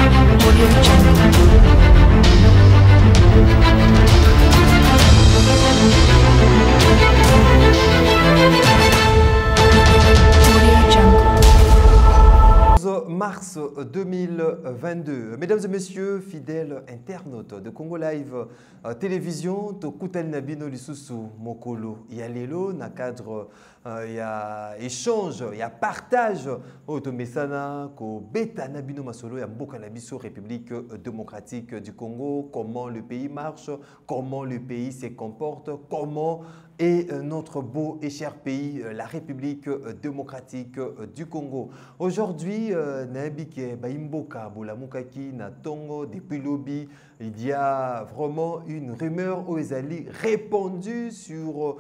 Mars 2022. Mesdames et messieurs, fidèles internautes de Congo Live Télévision, Tokutali Nabino Lisusu Mokolo Yalelo, na cadre il y a échange, il y a partage Otomesana ko beta Nabino Masolo ya Mboka Nabiso République démocratique du Congo, comment le pays marche, comment le pays se comporte, comment est notre beau et cher pays, la République démocratique du Congo. Aujourd'hui, Nabike Baimboka Bolamukaki Natongo depuis lobby, il y a vraiment une rumeur aux Ezali répandue sur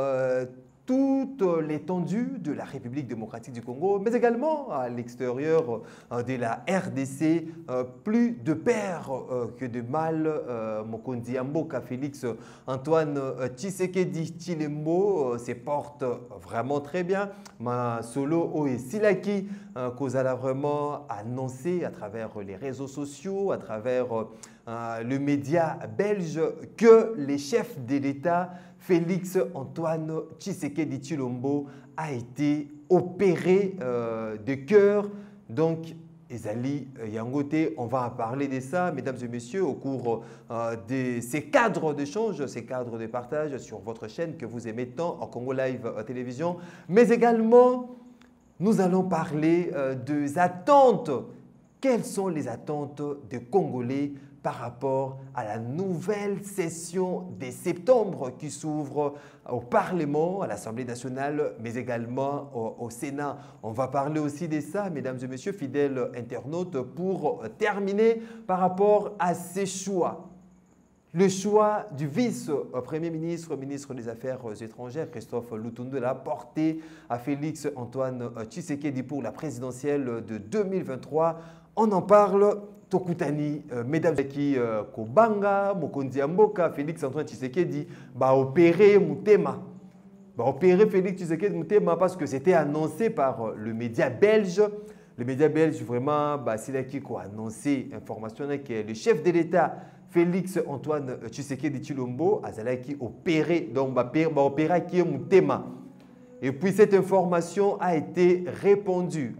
toute l'étendue de la République démocratique du Congo, mais également à l'extérieur de la RDC, plus de père que de mal. Mokondi Mboka Félix Antoine Tshisekedi Tshilombo se porte vraiment très bien. Ma solo Oe Silaki Kozala vraiment annoncé à travers les réseaux sociaux, à travers le média belge, que les chefs de l'État Félix Antoine Tshisekedi Tshilombo a été opéré de cœur. Donc, Ezali Yangote, on va parler de ça, mesdames et messieurs, au cours de ces cadres d'échange, ces cadres de partage sur votre chaîne que vous aimez tant en Congo Live Télévision. Mais également, nous allons parler des attentes. Quelles sont les attentes des Congolais par rapport à la nouvelle session de septembre qui s'ouvre au Parlement, à l'Assemblée nationale, mais également au Sénat. On va parler aussi de ça, mesdames et messieurs, fidèles internautes, pour terminer par rapport à ces choix. Le choix du vice-premier ministre, ministre des Affaires étrangères, Christophe Lutundu, l'a porté à Félix Antoine Tshisekedi pour la présidentielle de 2023. On en parle. Tokutani, mesdames qui Kobanga, Mokondi Mboka, Félix Antoine Tshisekedi, va opérer Moutema. Va opérer Félix Tshisekedi Moutema parce que c'était annoncé par le média belge. Le média belge, vraiment, c'est là qui a annoncé l'information que le chef de l'État, Félix Antoine Tshisekedi Tshilombo, a opéré, donc va opérer qui Moutema. Et puis cette information a été répandue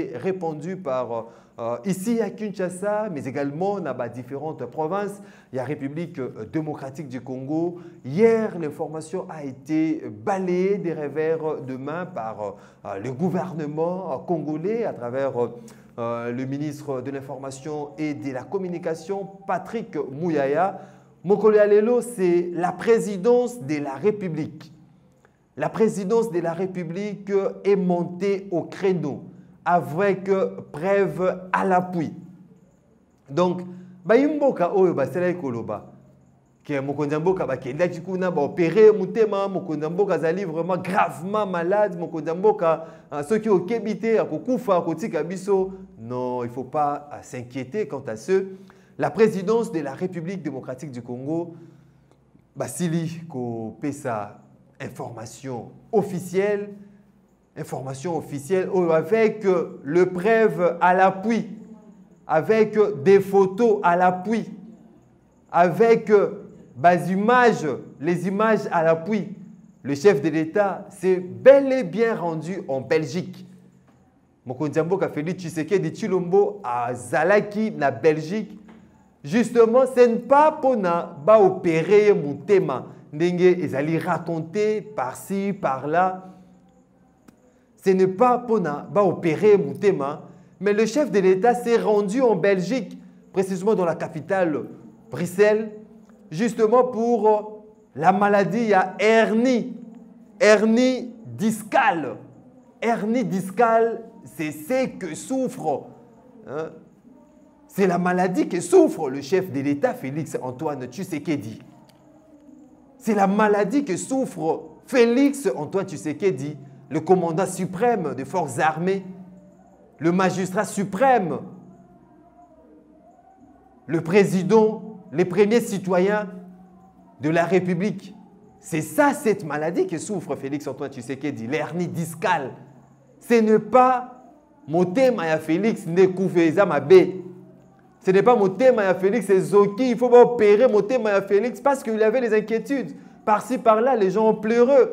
par ici à Kinshasa, mais également dans différentes provinces. Il y a la République démocratique du Congo. Hier, l'information a été balayée des revers de main par le gouvernement congolais à travers le ministre de l'Information et de la Communication, Patrick Mouyaya. Mokolo Alelo, c'est la présidence de la République. La présidence de la République est montée au créneau avec preuve à l'appui. Donc, Baimboka oyo basela koloba que Mokondi Mboka bakenda tikuna ba opérer mutema, Mokondi Mboka zali vraiment gravement malade, Mokondi Mboka ceux qui ont kébité akokufa akotika biso. Non, il ne faut pas s'inquiéter quant à ce. La présidence de la République démocratique du Congo basili ko pesa information officielle avec le preuve à l'appui, avec des photos à l'appui, avec les images à l'appui. Le chef de l'État s'est bel et bien rendu en Belgique. Mokondi Mboka Félix Tshisekedi Tshilombo à Zalaki, na Belgique. Justement, ce n'est pas pour opérer Moutema. Ndenge ezali raconté par-ci, par-là. Ce n'est pas pour opérer Moutema, mais le chef de l'État s'est rendu en Belgique, précisément dans la capitale Bruxelles, justement pour la maladie à hernie discale. Hernie discale, c'est ce que souffre. Hein? C'est la maladie que souffre le chef de l'État, Félix Antoine Tshisekedi. C'est la maladie que souffre Félix Antoine Tshisekedi, le commandant suprême des forces armées, le magistrat suprême, le président, les premiers citoyens de la République. C'est ça, cette maladie que souffre Félix Antoine Tshisekedi, l'hernie discale. Ce n'est pas Motema ya Félix Ndekouvé Zamabe. Ce n'est pas Motema Félix, c'est Zoki. Il faut pas opérer Motema Félix parce qu'il avait les inquiétudes. Par-ci, par-là, les gens ont pleuré.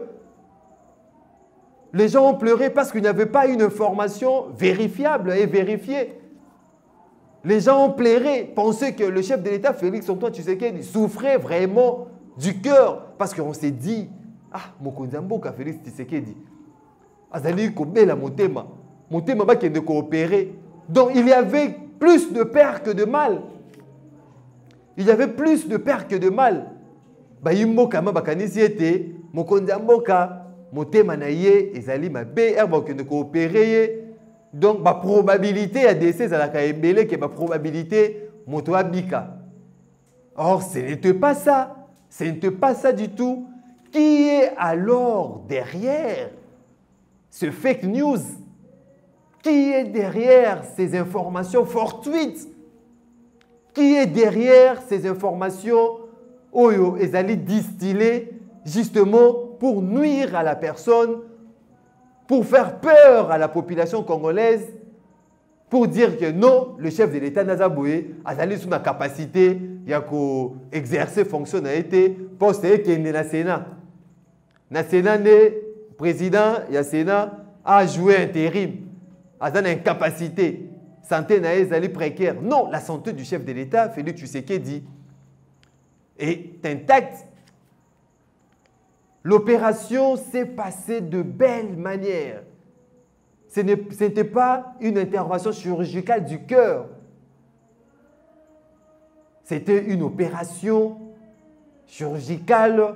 Les gens ont pleuré parce qu'il n'y avait pas une information vérifiable et vérifiée. Les gens ont pleuré, pensaient que le chef de l'État, Félix Antoine Tshisekedi, souffrait vraiment du cœur. Parce qu'on s'est dit, ah, Mokonzi Mboka Félix Tshisekedi, Azali Kobela Motema. Motema va de coopérer. Donc il y avait plus de peur que de mal. Il y avait plus de peur que de mal. Bayimboka Mabakanisi était, Mokonzi Mboka. Motema na ye ezali mabe erba ke de coopérer donc la probabilité à décès à la kaebele que la probabilité moto abika. Or ce n'était pas ça, ce n'était pas ça du tout. Qui est alors derrière ce fake news? Qui est derrière ces informations fortuites? Qui est derrière ces informations oyo ezali distillées justement pour nuire à la personne, pour faire peur à la population congolaise, pour dire que non, le chef de l'État Nazaboué a sous la capacité d'exercer fonction a été posté qu'il est dans le Sénat. Dans le Sénat, le président du Sénat a joué intérim, a une incapacité. Santé n'est précaire. Non, la santé du chef de l'État, Félix Tshisekedi, est intacte. L'opération s'est passée de belle manière. Ce n'était pas une intervention chirurgicale du cœur. C'était une opération chirurgicale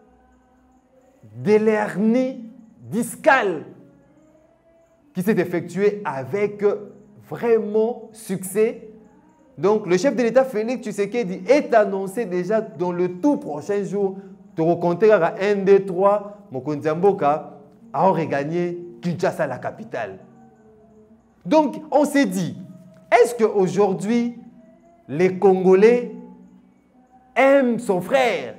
de l'hernie discale qui s'est effectuée avec vraiment succès. Donc, le chef de l'État, Félix Tshisekedi, est annoncé déjà dans le tout prochain jour. Tu recompter à 1, 2, 3, Mokonzi Mboka a regagné Kinshasa, la capitale. Donc, on s'est dit, est-ce qu'aujourd'hui, les Congolais aiment son frère?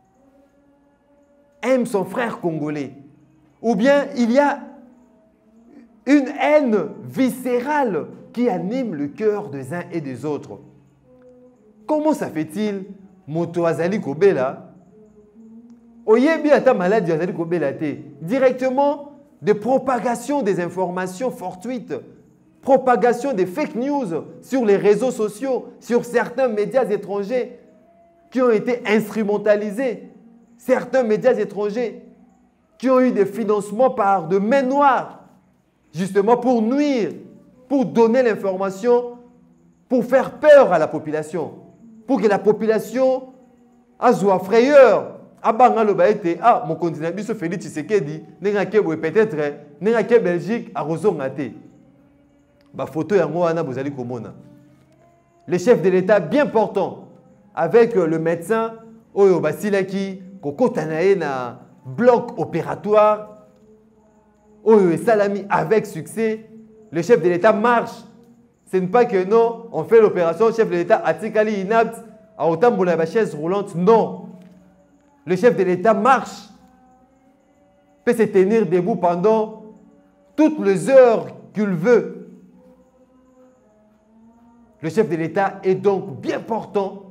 Aiment son frère congolais? Ou bien il y a une haine viscérale qui anime le cœur des uns et des autres? Comment ça fait-il, Moto Azali Kobela? Oyebi ata maladie azali kobela te. Directement de propagation des informations fortuites, propagation des fake news sur les réseaux sociaux, sur certains médias étrangers qui ont été instrumentalisés, certains médias étrangers qui ont eu des financements par de main noire, justement pour nuire, pour donner l'information, pour faire peur à la population, pour que la population soit frayeur. Ah, mon continent, biso Félix Tshisekedi, peut-être, n'est Belgique, à Rosongate. Ba photo yango wana bozali komona. Le chef de l'État bien portant, avec le médecin, Oyo Basilaki, Kokotanae na bloc opératoire, Oyo Salami avec succès. Le chef de l'État marche. Ce n'est pas que non, on fait l'opération, le chef de l'État atikali inapte, à autant de la chaise roulante, non. Le chef de l'État marche, peut se tenir debout pendant toutes les heures qu'il veut. Le chef de l'État est donc bien portant,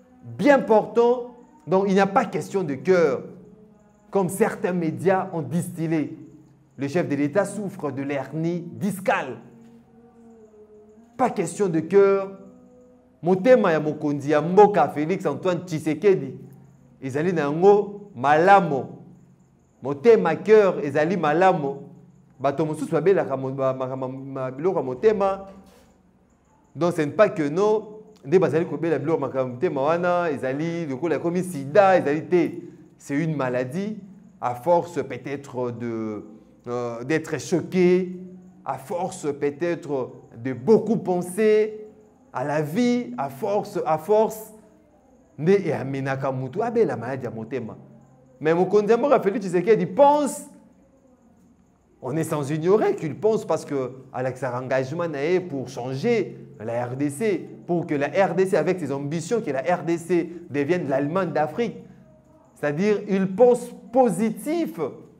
donc il n'y a pas question de cœur, comme certains médias ont distillé. Le chef de l'État souffre de l'hernie discale. Pas question de cœur. Motema ya Mokonzi ya Mboka Félix Antoine Tshisekedi. Ezali nango malamo. Motema cœur ezali malamo. Bato mosusu babelaka biloko motema. Donc ce n'est pas que non. Nde bazali kobela biloko motema wana ezali lokola komi sida ezali te. C'est une maladie à force peut-être d'être choqué, à force peut-être de beaucoup penser à la vie, à force nde amenaka mutu abela maladie ya motema. Mais Mokonzi Mboka Félix Tshisekedi pense, on est sans ignorer qu'il pense parce que avec son engagement pour changer la RDC, pour que la RDC avec ses ambitions, que la RDC devienne l'Allemagne d'Afrique. C'est-à-dire, il pense positif.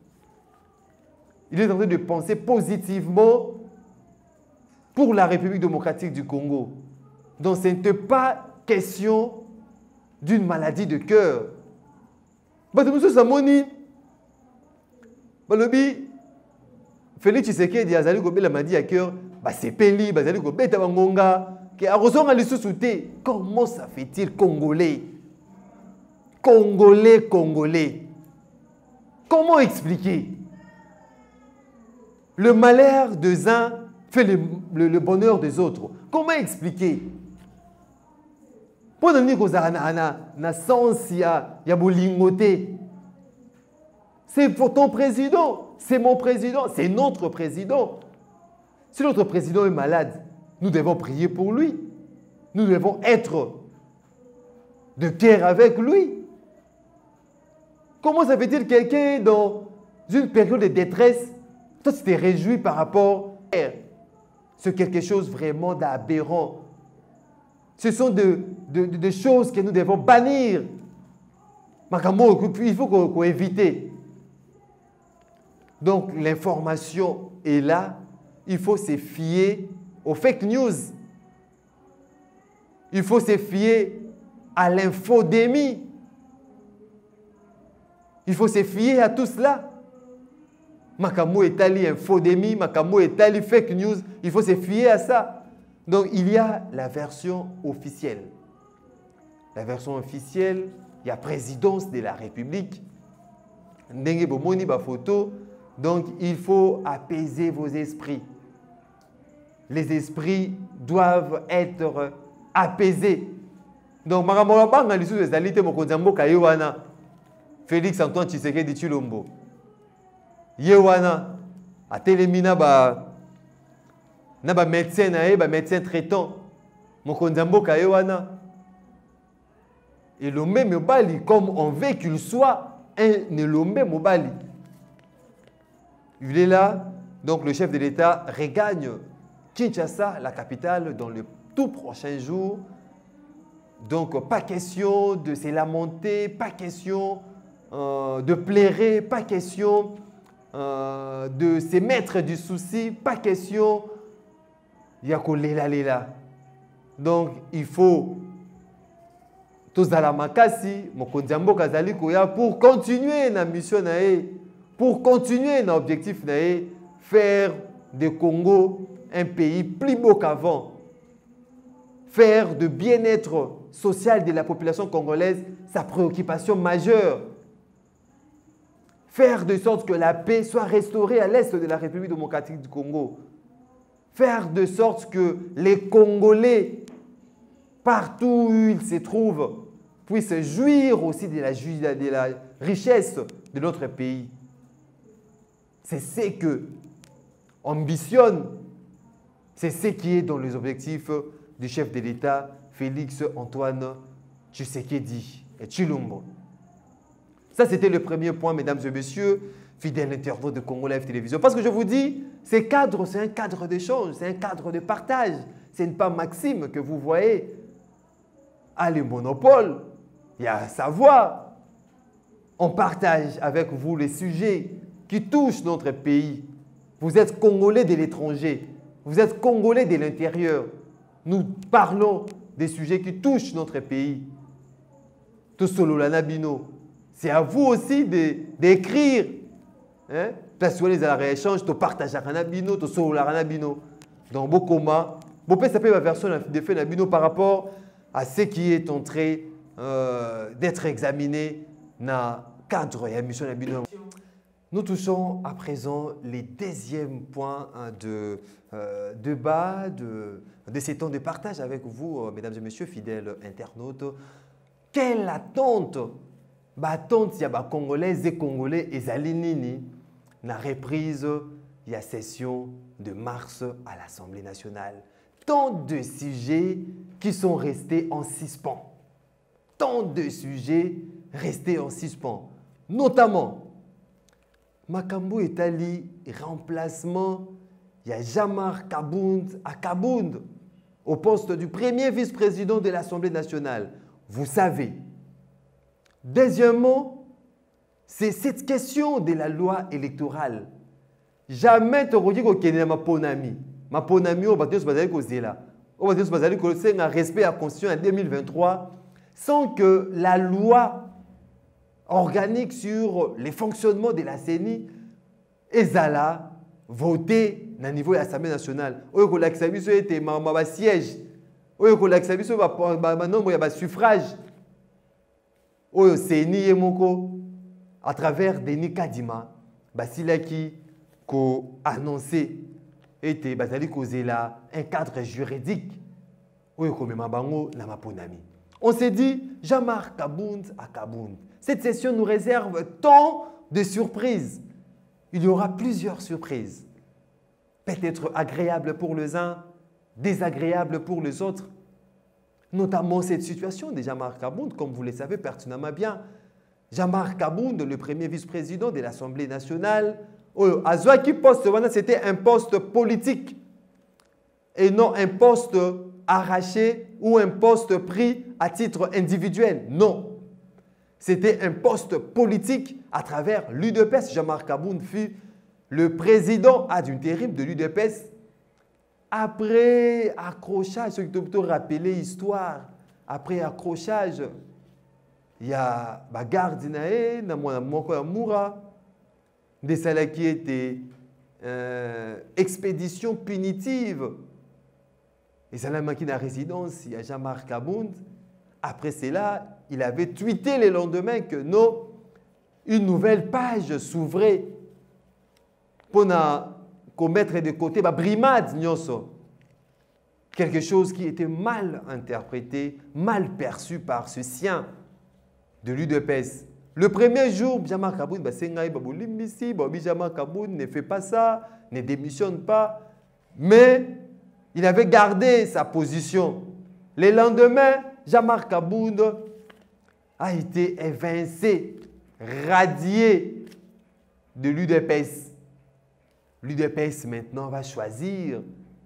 Il est en train de penser positivement pour la République démocratique du Congo. Donc ce n'est pas question d'une maladie de cœur. Monsieur Samoni, Balobi, Félix Tshisekedi azali kobela maladie à cœur, c'est peli, bazali kobeta bangonga, ke arozonga lisusu te. Comment ça fait-il congolais? Congolais. Comment expliquer? Le malheur des uns fait le bonheur des autres. Comment expliquer? Pour nous dire que na sens ya bolingoté. C'est ton président, c'est mon président, c'est notre président. Si notre président est malade, nous devons prier pour lui. Nous devons être de cœur avec lui. Comment ça fait-il quelqu'un dans une période de détresse, toi tu t'es réjoui par rapport à c'est quelque chose vraiment d'aberrant. Ce sont des choses que nous devons bannir. Il faut qu'on évite. Donc l'information est là. Il faut se fier aux fake news. Il faut se fier à l'infodémie. Il faut se fier à tout cela. Makamo etali infodémie, Makamo etali fake news. Il faut se fier à ça. Donc il y a la version officielle. La version officielle, il y a présidence de la République. Ndenge bomoni ba photo. Donc il faut apaiser vos esprits. Les esprits doivent être apaisés. Donc makamolabanga lisu ezalite mokonzi mboka yewana Félix Antoine Tshisekedi Tshilombo. Yewana atelemi na ba médecin médecin traitant mokonzi mboka yewana. Et le même mobali comme on veut qu'il soit un Elombe mobali. Il est là, donc le chef de l'État regagne Kinshasa, la capitale, dans les tout prochains jours. Donc, pas question de se lamenter, pas question de plairer, pas question de se mettre du souci, pas question yako lela. Donc, il faut tozala makasi, mokonzi mboka azali koya pour continuer na mission nae, pour continuer na objectif nae, faire de Congo un pays plus beau qu'avant. Faire de bien-être social de la population congolaise sa préoccupation majeure. Faire de sorte que la paix soit restaurée à l'est de la République démocratique du Congo. Faire de sorte que les Congolais, partout où ils se trouvent, puissent jouir aussi de la richesse de notre pays. C'est ce que ambitionne, c'est ce qui est dans les objectifs du chef de l'État, Félix Antoine Tshisekedi et Tshilombo. Ça, c'était le premier point, mesdames et messieurs, fidèles internautes de Congo Live Télévision. Parce que je vous dis, ces cadres, c'est un cadre d'échange, c'est un cadre de partage. Ce n'est pas Maxime que vous voyez à le monopole. Il y a à savoir. On partage avec vous les sujets qui touchent notre pays. Vous êtes Congolais de l'étranger. Vous êtes Congolais de l'intérieur. Nous parlons des sujets qui touchent notre pays. Tout solo la nabino. C'est à vous aussi d'écrire. Hein? Parce que les échanges, tu partages la nabino, tu solo la nabino. Donc, beaucoup ma, beaucoup ça peut la version de fait nabino par rapport à ce qui est en train d'être examiné dans le cadre de la mission nabino. Nous touchons à présent les deuxièmes points de débat, de ces temps de partage avec vous, mesdames et messieurs, fidèles internautes. Quelle attente, il y a des Congolaises et Congolais et Zalinini, la reprise de la session de mars à l'Assemblée nationale. Tant de sujets qui sont restés en suspens. Tant de sujets restés en suspens. Notamment, Makambo Etali, remplacement, il y a Jamar Kabound à Kabound au poste du premier vice-président de l'Assemblée nationale. Vous savez. Deuxièmement, c'est cette question de la loi électorale. Jamais tu n'as pas ma ponami. Ma ponami, on va dire que on va dire que c'est un respect à la Constitution en 2023 sans que la loi organique sur les fonctionnements de la CENI ezala voté au niveau de l'Assemblée nationale. Oyo ko lakisa biso ete ma siège. Oyo ko lakisa biso ba nombre ya ba suffrage. Oyo CENI emoko à travers Denis Kadima basilaki ko annoncer ete bazali kozela un cadre juridique. Oyo ko mema bango na maponami. On s'est dit Jean-Marc Kabound à Kabound. Cette session nous réserve tant de surprises. Il y aura plusieurs surprises. Peut-être agréables pour les uns, désagréables pour les autres. Notamment cette situation de Jean-Marc Kabound, comme vous le savez pertinemment bien. Jean-Marc Kabound, le premier vice-président de l'Assemblée nationale, Azwaki poste, c'était un poste politique et non un poste arraché ou un poste pris à titre individuel. Non. C'était un poste politique à travers l'UDPS. Jean-Marc Kabound fut le président ad intérim de l'UDPS. Après accrochage, ce qui doit plutôt rappeler l'histoire, après accrochage, il y a bagarre d'Inae, Moura, des salles qui étaient expédition punitive. Et ça l'a manqué dans la résidence, il y a Jean-Marc Kabound. Après cela, il avait tweeté le lendemain que non, une nouvelle page s'ouvrait pour mettre de côté brimade nyonso. Quelque chose qui était mal interprété, mal perçu par ce sien de l'UDPS. Le premier jour, Jean-Marc Kabound Jean-Marc Kabound ne fait pas ça, ne démissionne pas, mais il avait gardé sa position. Le lendemain, Jean-Marc Kabound a été évincé, radié de l'UDPS. L'UDPS maintenant va choisir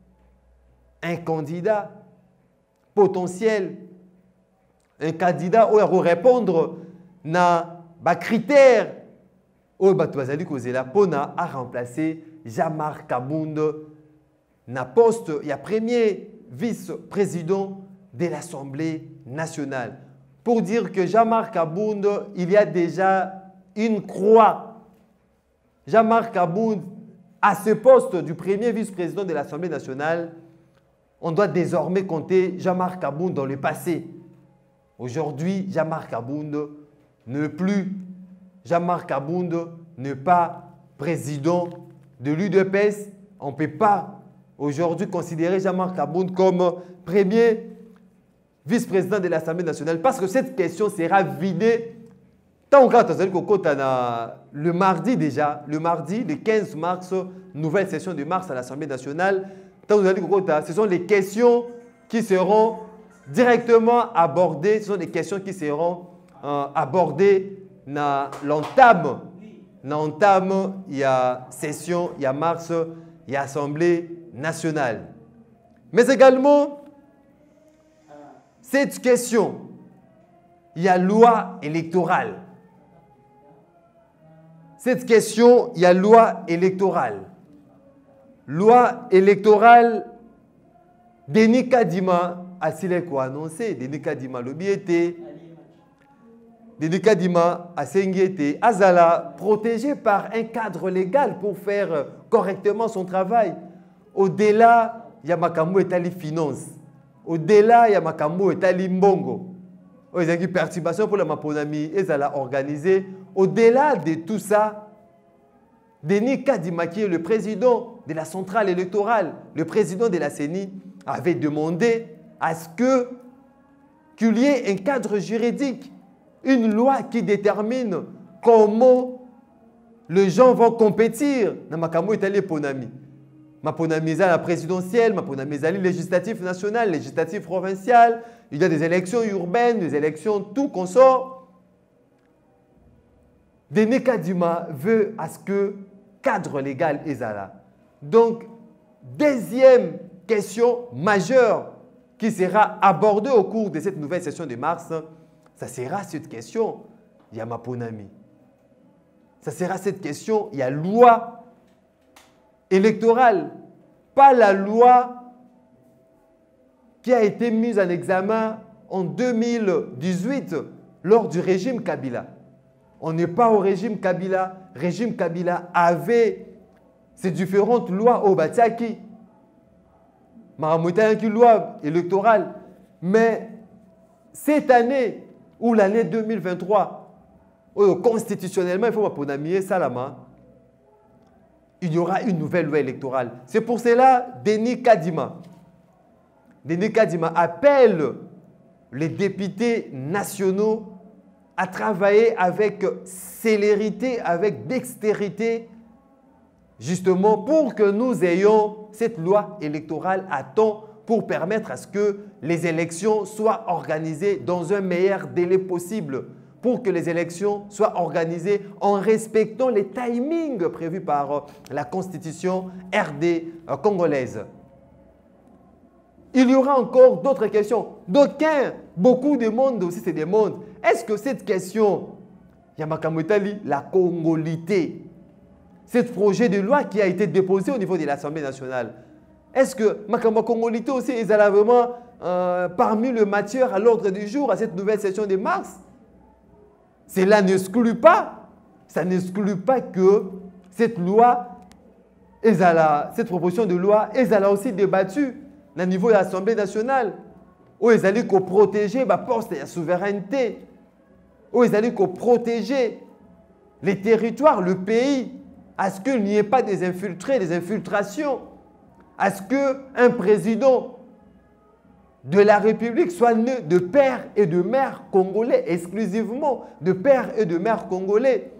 un candidat potentiel, un candidat qui va répondre à critères où Pona a remplacé Jean-Marc Kabound na poste, il y a premier vice-président de l'Assemblée nationale. Pour dire que Jean-Marc Kabound, il y a déjà une croix. Jean-Marc Kabound, à ce poste du premier vice-président de l'Assemblée nationale, on doit désormais compter Jean-Marc Kabound dans le passé. Aujourd'hui, Jean-Marc Kabound ne plus. Jean-Marc Kabound n'est pas président de l'UDPS. On ne peut pas aujourd'hui considérer Jean-Marc Kabound comme premier vice-président de l'Assemblée nationale parce que cette question sera vidée tant le mardi déjà, le 15 mars, nouvelle session de mars à l'Assemblée nationale. Ce sont les questions qui seront directement abordées, ce sont des questions qui seront abordées dans l'entame. Dans l'entame, il y a session, il y a mars, il y a Assemblée nationale. Mais également, cette question, il y a loi électorale. Cette question, il y a loi électorale. Loi électorale, Denis Kadima a annoncé, Denis Kadima l'obéité, Denis Kadima a été Azala protégé par un cadre légal pour faire correctement son travail. Au-delà, il y a Makambo et finance. Au-delà, il y a Makambo et mbongo. Il y a une perturbation pour la Maponami et Zala organisée. Au-delà de tout ça, Denis Kadima, qui est le président de la centrale électorale, le président de la CENI, avait demandé à ce qu'il y ait un cadre juridique, une loi qui détermine comment les gens vont compétir dans Makambo et Ponami. Maponami la présidentielle, Maponami législatif national, législatif provincial, il y a des élections urbaines, des élections tout consort. Denis Kadima veut à ce que cadre légal est là. Donc, deuxième question majeure qui sera abordée au cours de cette nouvelle session de mars, ça sera cette question, il y a Maponami. Ça sera cette question, il y a loi électorale, pas la loi qui a été mise en examen en 2018 lors du régime Kabila. On n'est pas au régime Kabila. Le régime Kabila avait ces différentes lois au Batiaki. Maramouta une loi électorale. Mais cette année, ou l'année 2023, constitutionnellement, il faut pour Namié Salama, il y aura une nouvelle loi électorale. C'est pour cela Denis Kadima appelle les députés nationaux à travailler avec célérité, avec dextérité, justement pour que nous ayons cette loi électorale à temps pour permettre à ce que les élections soient organisées dans un meilleur délai possible, pour que les élections soient organisées en respectant les timings prévus par la Constitution RD congolaise. Il y aura encore d'autres questions. D'aucuns, beaucoup demandent aussi, se demandent, est-ce que cette question, Yamakamotali, la congolité, ce projet de loi qui a été déposé au niveau de l'Assemblée nationale, est-ce que Makamba Congolité aussi est vraiment parmi les matières à l'ordre du jour à cette nouvelle session de mars? Cela n'exclut pas, ça n'exclut pas que cette loi, cette proposition de loi, est aussi débattue au niveau de l'Assemblée nationale, où ils allaient protéger la poste de la souveraineté, où ils allaient protéger les territoires, le pays, à ce qu'il n'y ait pas des infiltrés, des infiltrations, à ce qu'un président de la République soit né de père et de mère congolais, exclusivement de père et de mère congolais.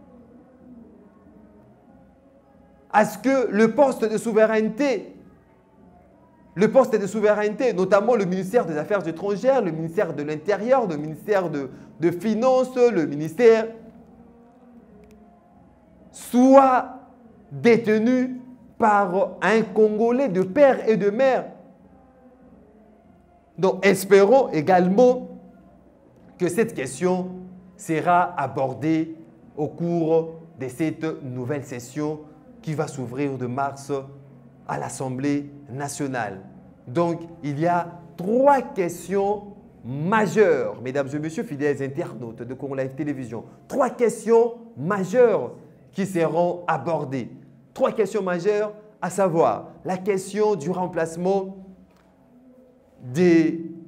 À ce que le poste de souveraineté, notamment le ministère des Affaires étrangères, le ministère de l'Intérieur, le ministère de Finances, le ministère, soit détenu par un Congolais de père et de mère. Donc, espérons également que cette question sera abordée au cours de cette nouvelle session qui va s'ouvrir de mars à l'Assemblée nationale. Donc, il y a 3 questions majeures, mesdames et messieurs fidèles internautes de Congo Live Télévision. 3 questions majeures qui seront abordées. 3 questions majeures, à savoir la question du remplacement des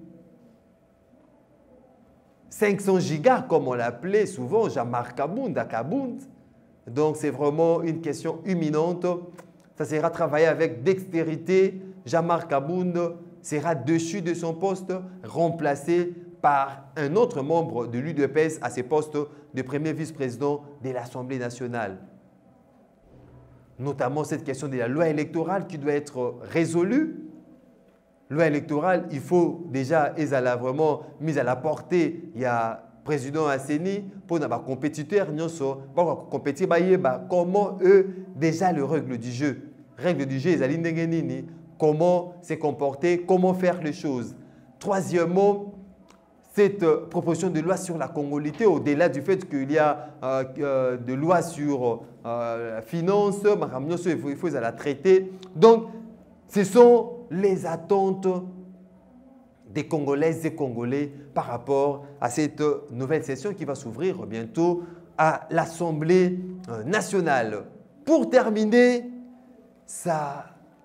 500 gigas, comme on l'appelait souvent, Jamar Kabound, à Kabound. Donc, c'est vraiment une question imminente. Ça sera travaillé avec dextérité. Jamar Kabound sera déchu de son poste, remplacé par un autre membre de l'UDPS à ses postes de premier vice-président de l'Assemblée nationale. Notamment cette question de la loi électorale qui doit être résolue. Loi électorale, il faut déjà, ils ont vraiment mis à la portée, il y a président Asseni, pour nos compétiteurs, compétir, comment eux, déjà le règle du jeu. Règle du jeu, comment se comporter, comment faire les choses. Troisièmement, cette proposition de loi sur la congolité, au-delà du fait qu'il y a de lois sur la finance, il faut la traiter. Donc, ce sont les attentes des Congolaises et Congolais par rapport à cette nouvelle session qui va s'ouvrir bientôt à l'Assemblée nationale. Pour terminer, ça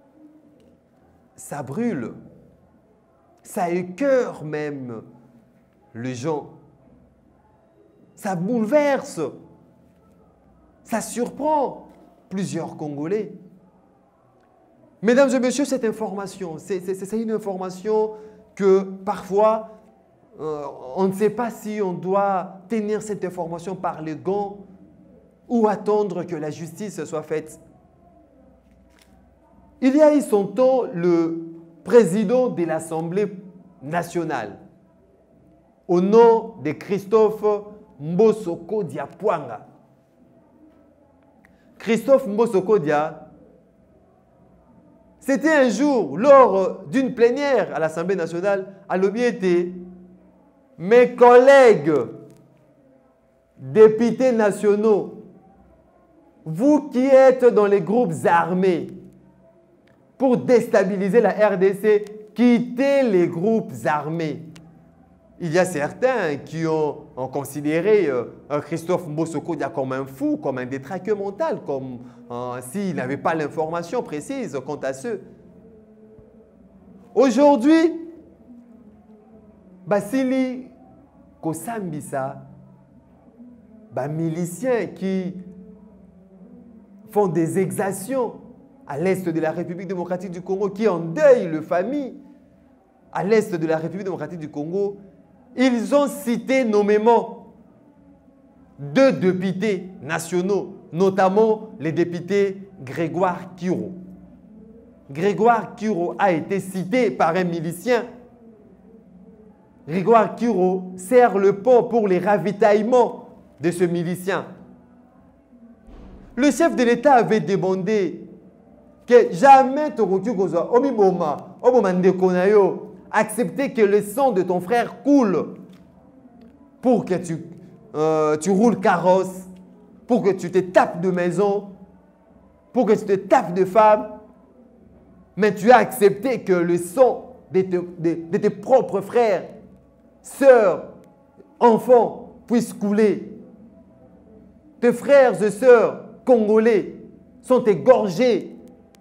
brûle, ça écœure même les gens, ça bouleverse, ça surprend plusieurs Congolais. Mesdames et messieurs, cette information, c'est une information que parfois, on ne sait pas si on doit tenir cette information par les gants ou attendre que la justice soit faite. Il y a eu son temps le président de l'Assemblée nationale, au nom de Christophe Mbosoko Diapwanga. Christophe Mbosoko Dia, c'était un jour, lors d'une plénière à l'Assemblée nationale, à l'objet, mes collègues députés nationaux, vous qui êtes dans les groupes armés pour déstabiliser la RDC, quitter les groupes armés. Il y a certains qui ont considéré Christophe Mosoko comme un fou, comme un détraqueur mental, comme s'il n'avait pas l'information précise quant à ceux. Aujourd'hui, Basili Kosambisa, miliciens qui font des exactions à l'est de la République démocratique du Congo, qui endeuillent les familles à l'est de la République démocratique du Congo, ils ont cité nommément 2 députés nationaux, notamment les députés Grégoire Kiro. Grégoire Kiro a été cité par un milicien. Grégoire Kiro sert le pont pour les ravitaillements de ce milicien. Le chef de l'État avait demandé que jamais accepter que le sang de ton frère coule pour que tu roules carrosse, pour que tu te tapes de maison, pour que tu te tapes de femme. Mais tu as accepté que le sang de tes propres frères, sœurs, enfants puisse couler. Tes frères et sœurs congolais sont égorgés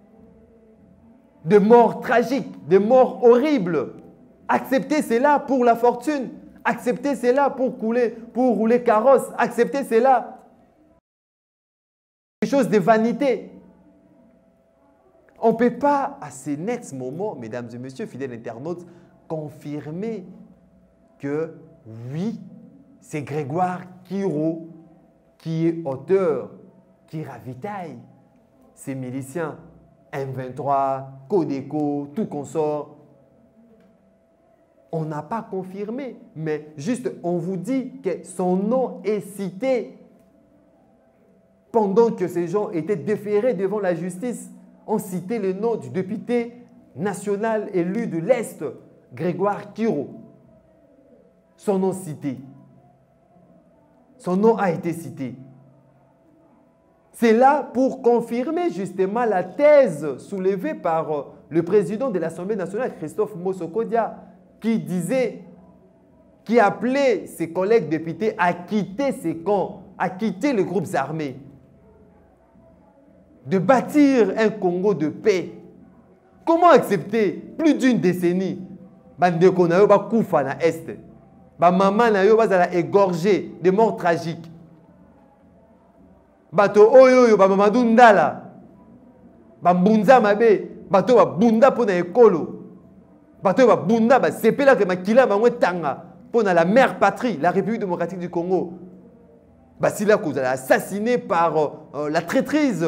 de morts tragiques, de morts horribles. Acceptez cela pour la fortune. Acceptez cela pour couler, pour rouler carrosse. Acceptez cela. Des choses de vanité. On ne peut pas, à ce net moment, mesdames et messieurs, fidèles internautes, confirmer que oui, c'est Grégoire Kiro qui est auteur, qui ravitaille ces miliciens. M23, Codeco, tout consort. On n'a pas confirmé, mais juste on vous dit que son nom est cité pendant que ces gens étaient déférés devant la justice. On citait le nom du député national élu de l'Est, Grégoire Kiro. Son nom cité. Son nom a été cité. C'est là pour confirmer justement la thèse soulevée par le président de l'Assemblée nationale, Christophe Mosokodia, qui disait, qui appelait ses collègues députés à quitter ces camps, à quitter les groupes armés, de bâtir un Congo de paix. Comment accepter plus d'une décennie bandeko na yo ba kufa na est, ba maman na yo bazala égorgé de morts tragiques? Bato oyo yo ba Mamadou Ndala ba mbunza mabe bato ba bunda pona ekolo bato ba bunda ba sepela ke makila bangwe tanga pona la mère patrie, la République démocratique du Congo. Basila kozala assassiné par la traîtrise.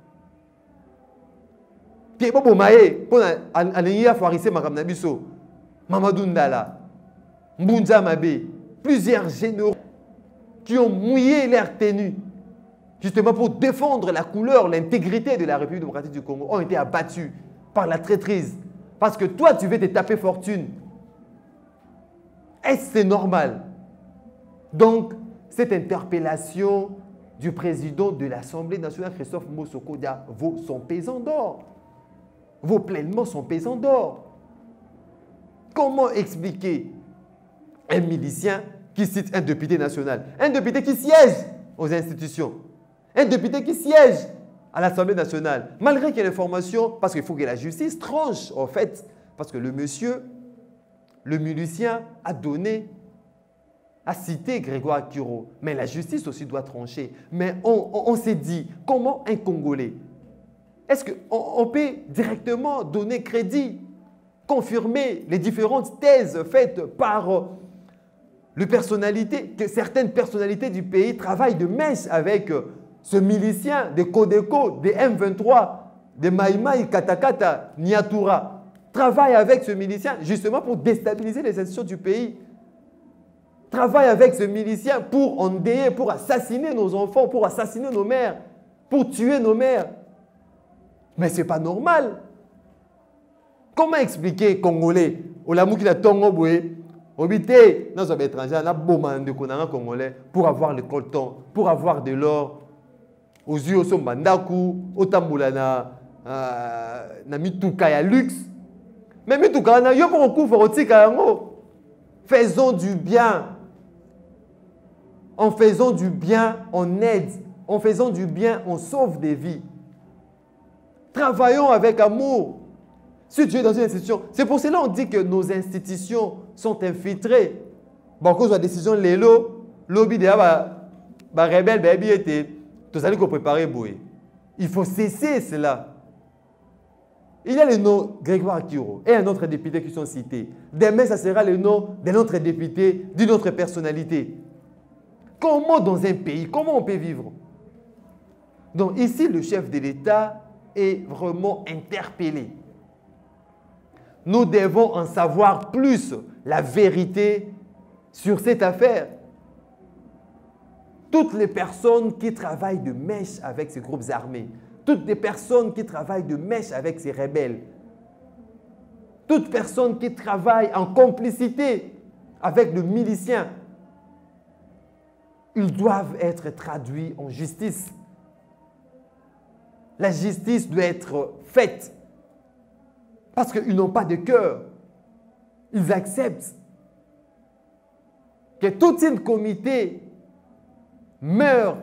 Ke bobo maye pona alingi afarise makamna biso Mamadou Ndala mbunza mabe, plusieurs généraux qui ont mouillé leur tenue justement pour défendre la couleur, l'intégrité de la République démocratique du Congo, ont été abattus par la traîtrise. Parce que toi, tu veux te taper fortune. Est-ce que c'est normal? Donc, cette interpellation du président de l'Assemblée nationale, Christophe Mosokodia, vaut son pesant d'or. Vaut pleinement son pesant d'or. Comment expliquer un milicien qui cite un député national, un député qui siège aux institutions, un député qui siège à l'Assemblée nationale, malgré qu'il y ait l'information, parce qu'il faut que la justice tranche, en fait, parce que le monsieur, le milicien, a cité Grégoire Kiro, mais la justice aussi doit trancher. Mais on s'est dit, comment un Congolais, est-ce qu'on peut directement donner crédit, confirmer les différentes thèses faites par que certaines personnalités du pays travaillent de mèche avec ce milicien de Codeco, de M23, de Maïmaï, Katakata, Niatura, travaille avec ce milicien justement pour déstabiliser les institutions du pays. Travaille avec ce milicien pour endeuiller, pour assassiner nos enfants, pour assassiner nos mères, pour tuer nos mères. Mais ce n'est pas normal. Comment expliquer Congolais, Olamou qui l'a tongo boué, obité, dans un étranger, on a besoin de Congolais pour avoir le coltan, pour avoir de l'or. Aux yeux au Bandaku, au Tamboulana, na mituka ya luxe. Même tout cas, yo pour couvre faisons du bien. En faisant du bien, on aide. En faisant du bien, on sauve des vies. Travaillons avec amour. Si tu es dans une institution, c'est pour cela qu'on dit que nos institutions sont infiltrées. Bon, à cause de la décision de l'élo, lobby de la rebelle, tout ça, il faut préparer. Il faut cesser cela. Il y a le nom Grégoire Kiro et un autre député qui sont cités. Demain, ça sera le nom d'un autre député, d'une autre personnalité. Comment dans un pays, comment on peut vivre? Donc ici, le chef de l'État est vraiment interpellé. Nous devons en savoir plus, la vérité sur cette affaire. Toutes les personnes qui travaillent de mèche avec ces groupes armés, toutes les personnes qui travaillent de mèche avec ces rebelles, toutes personnes qui travaillent en complicité avec le milicien, ils doivent être traduits en justice. La justice doit être faite parce qu'ils n'ont pas de cœur. Ils acceptent que tout un comité meurt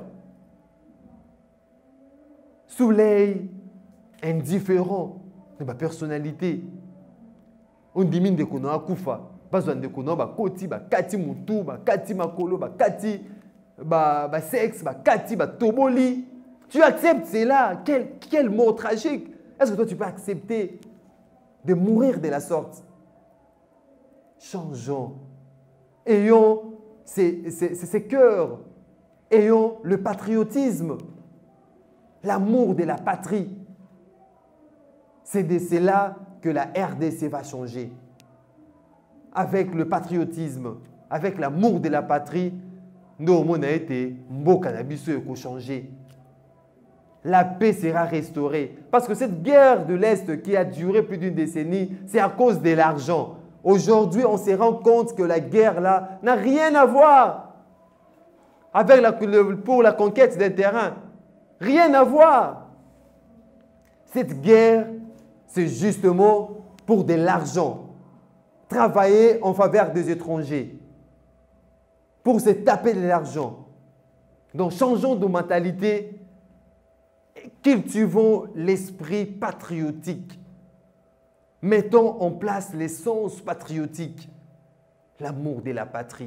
sous l'œil indifférent de ma personnalité. On dit que nous avons koufa, besoin de nous avons koti, kati mutu, kati makolo, kati sexe, kati toboli. Tu acceptes cela? Quel mot tragique! Est-ce que toi tu peux accepter de mourir de la sorte? Changeons. Ayons ces cœurs. Ayons le patriotisme. L'amour de la patrie. C'est de cela que la RDC va changer. Avec le patriotisme, avec l'amour de la patrie, nous avons été mboka na biso eko changer. La paix sera restaurée. Parce que cette guerre de l'Est qui a duré plus d'une décennie, c'est à cause de l'argent. Aujourd'hui, on se rend compte que la guerre là n'a rien à voir avec pour la conquête d'un terrain. Rien à voir. Cette guerre, c'est justement pour de l'argent. Travailler en faveur des étrangers. Pour se taper de l'argent. Donc, changeons de mentalité. Cultivons l'esprit patriotique. Mettons en place l'essence patriotique. L'amour de la patrie.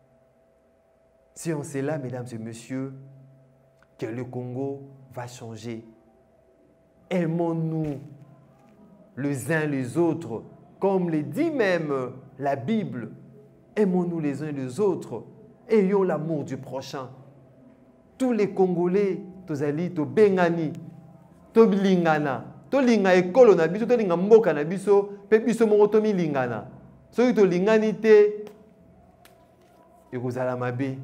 Si on sait là, mesdames et messieurs, que le Congo va changer. Aimons-nous les uns les autres, comme le dit même la Bible. Aimons-nous les uns les autres. Ayons l'amour du prochain. Tous les Congolais, tozali to bengani, to lingana, to linga ekolo na biso, to linga mboka na biso, pe biso moko to mi lingana. Soki to lingani te, ekozala mabe.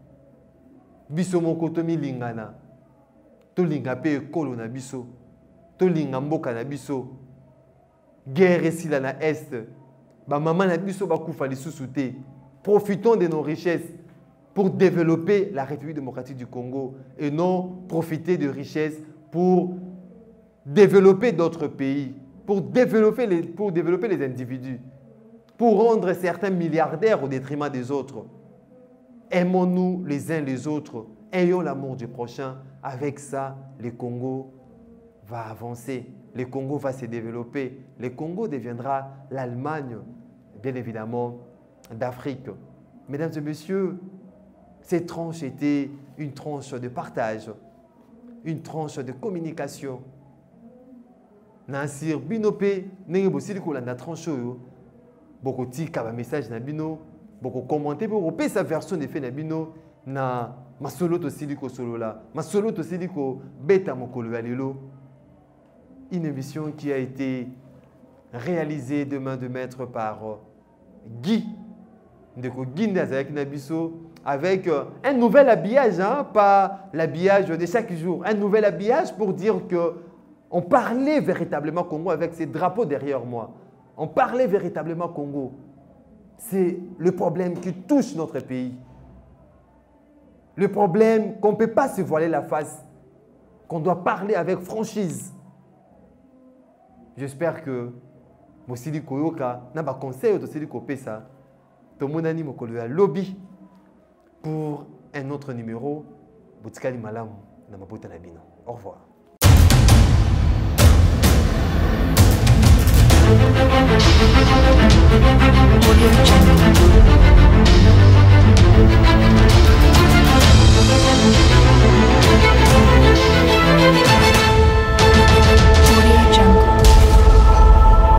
Biso moko to mi lingana, to linga pe ekolo na biso, to linga mboka na biso. Guerre esila na est, ba mama na biso ba kufa lisusu te. Profitons de nos richesses pour développer la République démocratique du Congo et non profiter de richesses pour développer d'autres pays, pour développer les individus, pour rendre certains milliardaires au détriment des autres. Aimons-nous les uns les autres, ayons l'amour du prochain. Avec ça, le Congo va avancer, le Congo va se développer, le Congo deviendra l'Allemagne, bien évidemment, d'Afrique. Mesdames et messieurs, cette tranche était une tranche de partage, une tranche de communication. Nansir binope, nenge bosili kolanda tranche oyo, boko tika ba message na bino, boko commenter boko pe sa version de fait na bino na masolo to sili ko solo la, masolo to sili ko beta mokolo ya lelo. Une émission qui a été réalisée de main de maître par Guy Ndeko Guinde Azayaki Nabiso, avec un nouvel habillage, hein, pas l'habillage de chaque jour, un nouvel habillage pour dire qu'on parlait véritablement Congo avec ces drapeaux derrière moi. On parlait véritablement Congo. C'est le problème qui touche notre pays. Le problème qu'on ne peut pas se voiler la face, qu'on doit parler avec franchise. J'espère que bosili koyoka na ba conseil tosili kopesa tomonani mokolo ya lobby pour un autre numéro botikali malamu na mabota na bino. Au revoir.